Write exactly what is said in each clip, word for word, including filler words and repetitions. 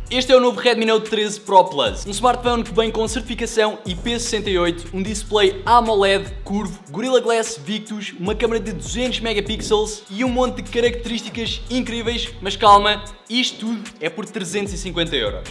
Este é o novo Redmi Note treze Pro Plus, um smartphone que vem com certificação I P sessenta e oito, um display AMOLED curvo, Gorilla Glass Victus, uma câmera de duzentos megapixels e um monte de características incríveis, mas calma, isto tudo é por trezentos e cinquenta euros.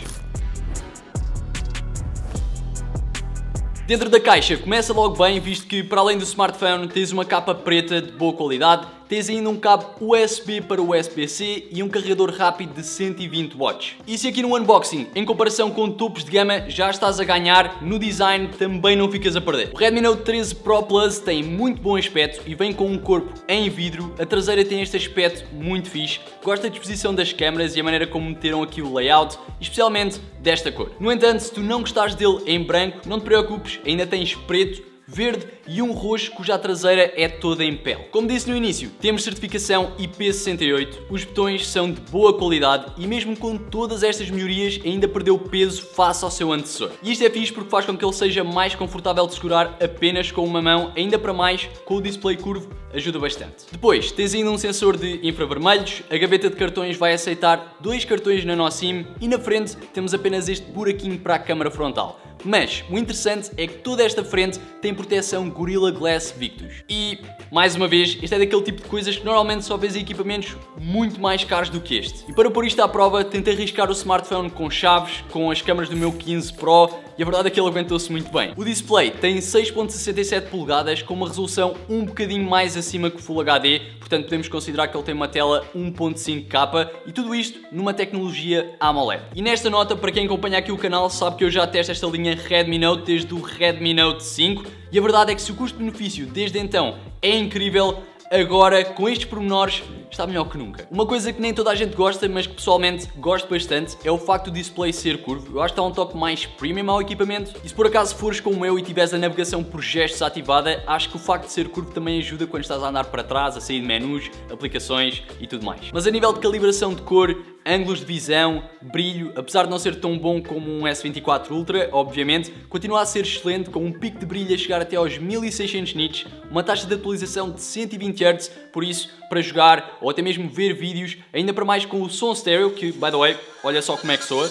Dentro da caixa começa logo bem, visto que para além do smartphone tens uma capa preta de boa qualidade, tens ainda um cabo U S B para U S B C e um carregador rápido de cento e vinte watts. E se aqui no unboxing, em comparação com topos de gama, já estás a ganhar, no design também não ficas a perder. O Redmi Note treze Pro Plus tem muito bom aspecto e vem com um corpo em vidro, a traseira tem este aspecto muito fixe, gosto da disposição das câmaras e a maneira como meteram aqui o layout, especialmente desta cor. No entanto, se tu não gostares dele em branco, não te preocupes, ainda tens preto, verde e um roxo cuja traseira é toda em pele. Como disse no início, temos certificação I P sessenta e oito, os botões são de boa qualidade e mesmo com todas estas melhorias ainda perdeu peso face ao seu antecessor. E isto é fixe porque faz com que ele seja mais confortável de segurar apenas com uma mão, ainda para mais com o display curvo ajuda bastante. Depois tens ainda um sensor de infravermelhos, a gaveta de cartões vai aceitar dois cartões nano SIM e na frente temos apenas este buraquinho para a câmara frontal. Mas o interessante é que toda esta frente tem proteção Gorilla Glass Victus. E, mais uma vez, este é daquele tipo de coisas que normalmente só vês em equipamentos muito mais caros do que este. E para pôr isto à prova, tentei arriscar o smartphone com chaves, com as câmaras do meu quinze Pro, e a verdade é que ele aguentou-se muito bem. O display tem seis ponto sessenta e sete polegadas com uma resolução um bocadinho mais acima que o Full H D, portanto podemos considerar que ele tem uma tela um ponto cinco K e tudo isto numa tecnologia AMOLED. E nesta nota, para quem acompanha aqui o canal, sabe que eu já testo esta linha Redmi Note desde o Redmi Note cinco e a verdade é que se o custo-benefício desde então é incrível, agora com estes pormenores está melhor que nunca. Uma coisa que nem toda a gente gosta, mas que pessoalmente gosto bastante, é o facto do display ser curvo. Eu acho que dá um toque mais premium ao equipamento e se por acaso fores como eu e tiveres a navegação por gestos ativada, acho que o facto de ser curvo também ajuda quando estás a andar para trás, a sair de menus, aplicações e tudo mais. Mas a nível de calibração de cor, ângulos de visão, brilho, apesar de não ser tão bom como um S vinte e quatro Ultra, obviamente, continua a ser excelente com um pico de brilho a chegar até aos mil e seiscentos nits, uma taxa de atualização de cento e vinte hertz, por isso, para jogar ou até mesmo ver vídeos, ainda para mais com o som stereo, que, by the way, olha só como é que soa.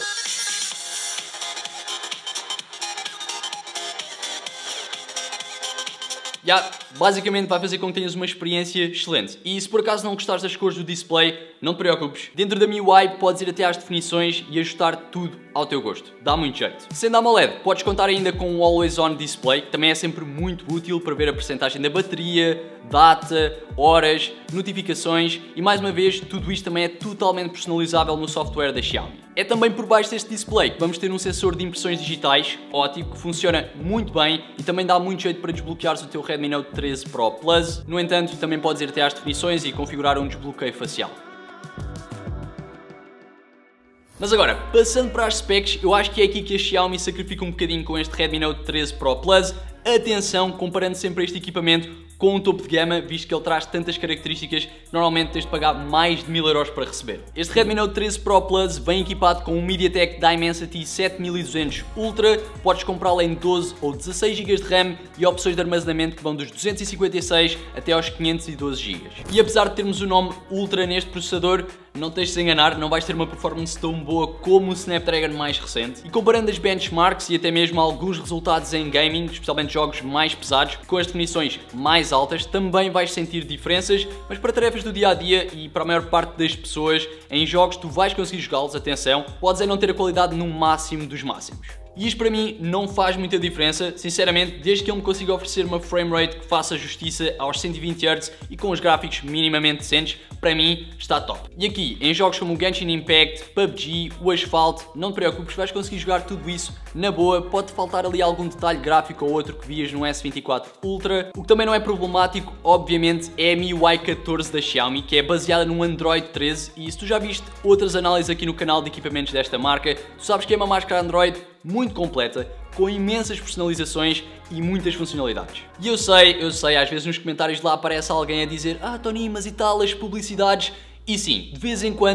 Yeah, basicamente vai fazer com que tenhas uma experiência excelente. E se por acaso não gostares das cores do display, não te preocupes. Dentro da M I U I podes ir até às definições e ajustar tudo ao teu gosto. Dá muito jeito. Sendo AMOLED, podes contar ainda com o Always On Display, que também é sempre muito útil para ver a percentagem da bateria, data, horas, notificações e mais uma vez, tudo isto também é totalmente personalizável no software da Xiaomi. É também por baixo deste display que vamos ter um sensor de impressões digitais ótimo, que funciona muito bem e também dá muito jeito para desbloqueares o teu Redmi Note treze Pro Plus. No entanto, também podes ir até às definições e configurar um desbloqueio facial. Mas agora, passando para as specs, eu acho que é aqui que a Xiaomi sacrifica um bocadinho com este Redmi Note treze Pro Plus. Atenção, comparando sempre este equipamento com um topo de gama, visto que ele traz tantas características que normalmente tens de pagar mais de mil euros para receber. Este Redmi Note treze Pro Plus vem equipado com um MediaTek Dimensity sete mil e duzentos Ultra, podes comprá-lo em doze ou dezasseis gigas de RAM e opções de armazenamento que vão dos duzentos e cinquenta e seis até aos quinhentos e doze gigas. E apesar de termos o nome Ultra neste processador, não te deixes de enganar, não vais ter uma performance tão boa como o Snapdragon mais recente. E comparando as benchmarks e até mesmo alguns resultados em gaming, especialmente jogos mais pesados, com as definições mais altas, também vais sentir diferenças, mas para tarefas do dia-a-dia e para a maior parte das pessoas, em jogos tu vais conseguir jogá-los, atenção, podes é não ter a qualidade no máximo dos máximos. E isto para mim não faz muita diferença, sinceramente, desde que ele me consiga oferecer uma frame rate que faça justiça aos cento e vinte hertz e com os gráficos minimamente decentes, para mim está top. E aqui, em jogos como o Genshin Impact, P U B G, o Asphalt, não te preocupes, vais conseguir jogar tudo isso na boa, pode faltar ali algum detalhe gráfico ou outro que vias no S vinte e quatro Ultra. O que também não é problemático, obviamente, é a M I U I catorze da Xiaomi, que é baseada no Android treze, e se tu já viste outras análises aqui no canal de equipamentos desta marca, tu sabes que é uma máscara Android muito completa, com imensas personalizações e muitas funcionalidades. E eu sei, eu sei, às vezes nos comentários lá aparece alguém a dizer: ah, Tony, mas e tal, as publicidades? E sim, de vez em quando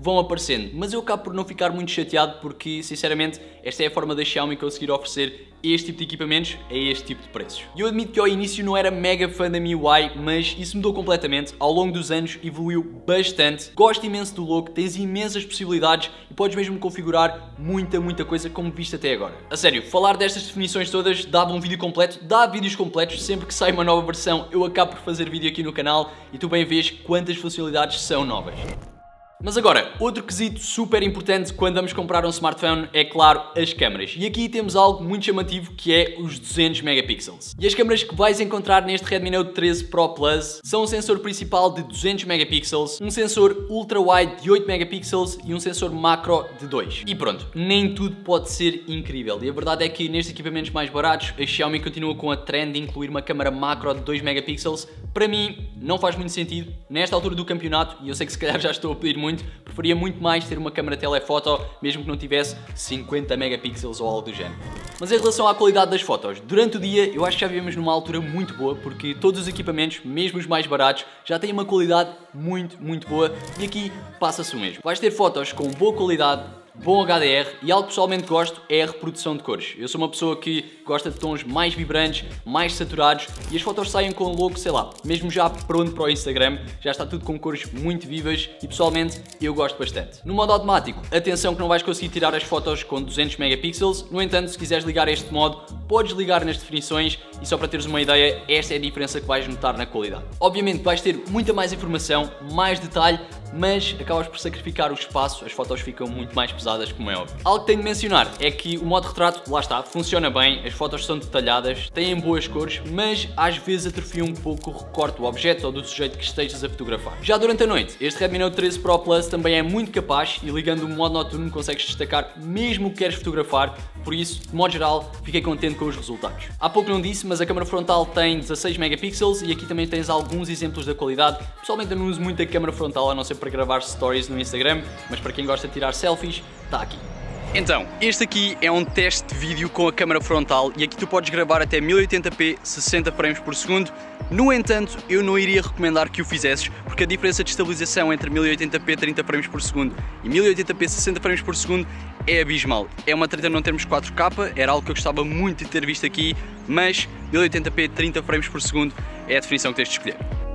vão aparecendo, mas eu acabo por não ficar muito chateado porque, sinceramente, esta é a forma da Xiaomi conseguir oferecer este tipo de equipamentos a este tipo de preços. E eu admito que ao início não era mega fã da M I U I, mas isso mudou completamente, ao longo dos anos evoluiu bastante, gosto imenso do logo, tens imensas possibilidades e podes mesmo configurar muita, muita coisa como viste até agora. A sério, falar destas definições todas dava um vídeo completo, dá vídeos completos, sempre que sai uma nova versão eu acabo por fazer vídeo aqui no canal e tu bem vês quantas funcionalidades são novas. Mas agora, outro quesito super importante quando vamos comprar um smartphone é, claro, as câmaras. E aqui temos algo muito chamativo que é os duzentos megapixels. E as câmaras que vais encontrar neste Redmi Note treze Pro Plus são um sensor principal de duzentos megapixels, um sensor ultra-wide de oito megapixels e um sensor macro de dois. E pronto, nem tudo pode ser incrível. E a verdade é que nestes equipamentos mais baratos, a Xiaomi continua com a trend de incluir uma câmara macro de dois megapixels. Para mim, não faz muito sentido. Nesta altura do campeonato, e eu sei que se calhar já estou a pedir muito, preferia muito mais ter uma câmera telefoto, mesmo que não tivesse cinquenta megapixels ou algo do género. Mas em relação à qualidade das fotos, durante o dia eu acho que já vivemos numa altura muito boa, porque todos os equipamentos, mesmo os mais baratos, já têm uma qualidade muito, muito boa e aqui passa-se o mesmo. Vais ter fotos com boa qualidade, bom H D R e algo que pessoalmente gosto é a reprodução de cores. Eu sou uma pessoa que gosta de tons mais vibrantes, mais saturados e as fotos saem com logo, sei lá, mesmo já pronto para o Instagram, já está tudo com cores muito vivas e pessoalmente eu gosto bastante. No modo automático, atenção que não vais conseguir tirar as fotos com duzentos megapixels, no entanto, se quiseres ligar este modo, podes ligar nas definições e só para teres uma ideia, esta é a diferença que vais notar na qualidade. Obviamente vais ter muita mais informação, mais detalhe, mas acabas por sacrificar o espaço, as fotos ficam muito mais pesadas, como é óbvio. Algo que tenho de mencionar é que o modo retrato, lá está, funciona bem, as fotos são detalhadas, têm boas cores, mas às vezes atrofia um pouco o recorte do objeto ou do sujeito que estejas a fotografar. Já durante a noite, este Redmi Note treze Pro Plus também é muito capaz e ligando o modo noturno consegues destacar mesmo o que queres fotografar, por isso, de modo geral, fiquei contente com os resultados. Há pouco não disse, mas a câmera frontal tem dezasseis megapixels e aqui também tens alguns exemplos da qualidade. Pessoalmente eu não uso muito a câmera frontal, a não ser para gravar stories no Instagram, mas para quem gosta de tirar selfies, está aqui. Então, este aqui é um teste de vídeo com a câmera frontal e aqui tu podes gravar até mil e oitenta p sessenta frames por segundo. No entanto, eu não iria recomendar que o fizesses porque a diferença de estabilização entre mil e oitenta p trinta frames por segundo e mil e oitenta p sessenta frames por segundo é abismal. É uma treta não termos quatro K, era algo que eu gostava muito de ter visto aqui, mas mil e oitenta p trinta frames por segundo é a definição que tens de escolher.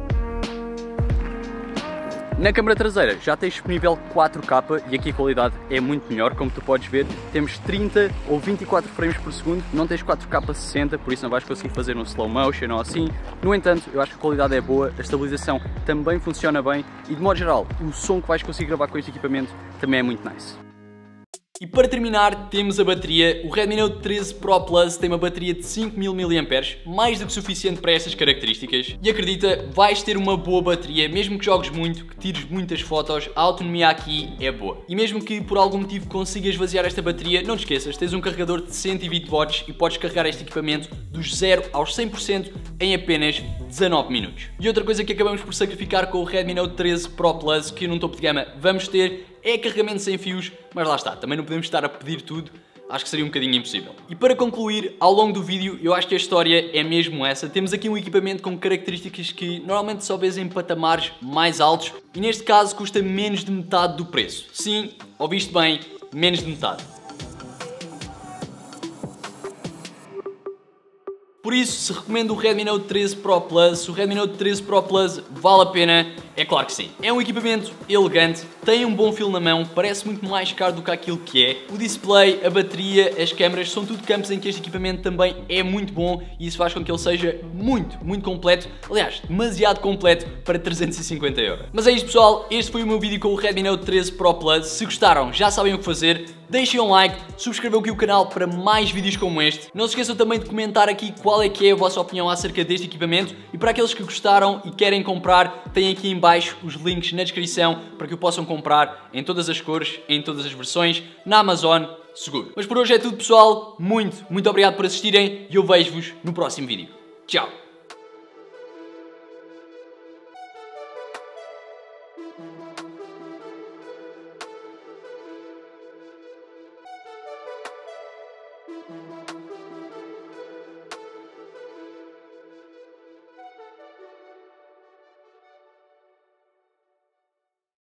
Na câmara traseira já tens disponível quatro K e aqui a qualidade é muito melhor, como tu podes ver, temos trinta ou vinte e quatro frames por segundo, não tens quatro K sessenta, por isso não vais conseguir fazer um slow motion ou assim. No entanto, eu acho que a qualidade é boa, a estabilização também funciona bem e de modo geral, o som que vais conseguir gravar com este equipamento também é muito nice. E para terminar, temos a bateria. O Redmi Note treze Pro Plus tem uma bateria de cinco mil miliampères hora, mais do que suficiente para estas características. E acredita, vais ter uma boa bateria, mesmo que jogues muito, que tires muitas fotos, a autonomia aqui é boa. E mesmo que por algum motivo consigas esvaziar esta bateria, não te esqueças, tens um carregador de cento e vinte watts e podes carregar este equipamento dos zero aos cem por cento em apenas dezanove minutos. E outra coisa que acabamos por sacrificar com o Redmi Note treze Pro Plus, que no topo de gama vamos ter, é carregamento sem fios, mas lá está, também não podemos estar a pedir tudo, acho que seria um bocadinho impossível. E para concluir, ao longo do vídeo, eu acho que a história é mesmo essa. Temos aqui um equipamento com características que normalmente só vês em patamares mais altos e neste caso custa menos de metade do preço. Sim, ouviste bem, menos de metade. Por isso, se recomendo o Redmi Note treze Pro Plus, o Redmi Note treze Pro Plus vale a pena? É claro que sim. É um equipamento elegante, tem um bom fio na mão, parece muito mais caro do que aquilo que é. O display, a bateria, as câmaras, são tudo campos em que este equipamento também é muito bom e isso faz com que ele seja muito, muito completo. Aliás, demasiado completo para trezentos e cinquenta euros. Mas é isto, pessoal. Este foi o meu vídeo com o Redmi Note treze Pro Plus. Se gostaram, já sabem o que fazer. Deixem um like, subscrevam aqui o canal para mais vídeos como este. Não se esqueçam também de comentar aqui qual é que é a vossa opinião acerca deste equipamento e para aqueles que gostaram e querem comprar, têm aqui em baixo os links na descrição para que o possam comprar em todas as cores, em todas as versões, na Amazon, seguro. Mas por hoje é tudo, pessoal. Muito, muito obrigado por assistirem e eu vejo-vos no próximo vídeo. Tchau! Thank you.